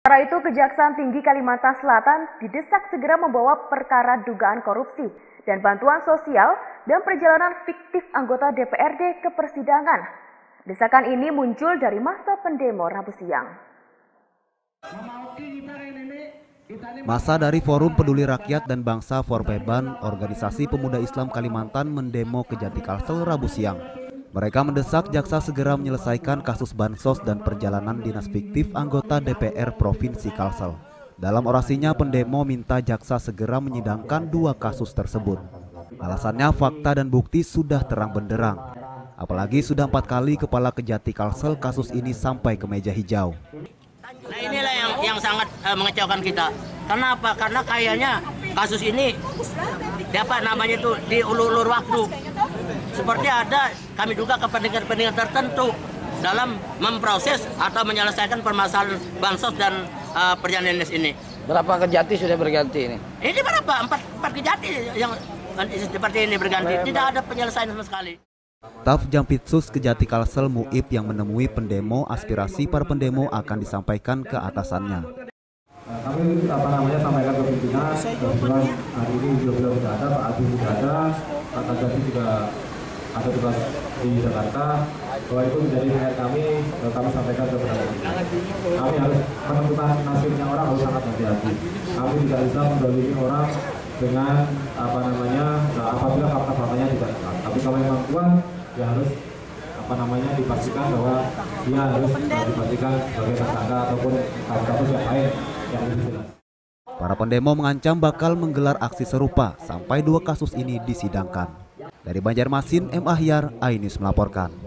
Sementara itu, Kejaksaan Tinggi Kalimantan Selatan didesak segera membawa perkara dugaan korupsi dan bantuan sosial dan perjalanan fiktif anggota DPRD ke persidangan. Desakan ini muncul dari masa pendemo Rabu siang. Masa dari Forum Peduli Rakyat dan Bangsa Forpeban, Organisasi Pemuda Islam Kalimantan mendemo ke Jati Kalsel Rabu siang. Mereka mendesak jaksa segera menyelesaikan kasus bansos dan perjalanan dinas fiktif anggota DPR Provinsi Kalsel. Dalam orasinya, pendemo minta jaksa segera menyidangkan 2 kasus tersebut. Alasannya fakta dan bukti sudah terang benderang. Apalagi sudah 4 kali kepala Kejati Kalsel kasus ini sampai ke meja hijau. Nah, inilah yang sangat mengecewakan kita. Kenapa? Karena kayaknya kasus ini diulur-ulur waktu. Seperti ada kami duga kepentingan-kepentingan tertentu dalam memproses atau menyelesaikan permasalahan bansos dan perjalanan dinas ini. Berapa Kejati sudah berganti ini? Ini berapa? 4 Kejati yang seperti ini berganti. Tidak ada penyelesaian sama sekali. Staf Jampitsus Kejati Kalsel Muib yang menemui pendemo, aspirasi para pendemo akan disampaikan ke atasannya. Kami sampaikan ke pimpinan, kebetulan hari ini beliau tidak ada, Pak Adi tidak ada, Pak Kajati juga ada tugas di Jakarta, bahwa itu menjadi PR kami sampaikan ke pimpinan. Kami harus menentukan nasibnya orang harus sangat hati-hati. Kami tidak bisa mendolimi orang dengan apabila fakta-faktanya tidak tepat. Tapi kalau memang kuat, ya harus dipastikan bahwa dia harus dipastikan sebagai tersangka ataupun kasus yang lain yang lebih jelas. Para pendemo mengancam bakal menggelar aksi serupa sampai 2 kasus ini disidangkan. Dari Banjarmasin, M. Ahyar, iNews melaporkan.